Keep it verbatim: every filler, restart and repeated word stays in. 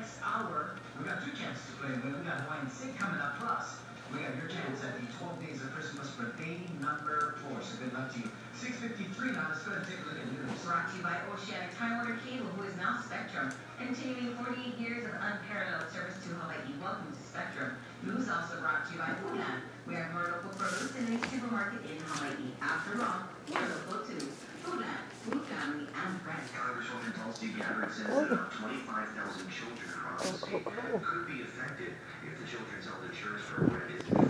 next hour, we got two chances to play with. We got Hawaiian Sig coming up, plus we got your chance at the twelve Days of Christmas for day number four. So good luck to you. six fifty-three now. Let's go ahead and take a look at news. Brought to you by Oceanic Time Warner Cable, who is now Spectrum. Continuing forty-eight years of unparalleled service to Hawaii. Welcome to Spectrum. News also brought to you by Hunan. We have more local produce in a supermarket in Hawaii. After all, we're local too. Hunan, food family and friends. Congresswoman Tulsi Gabbard says that about twenty-five thousand children across the state could be affected if the Children's Health Insurance Program is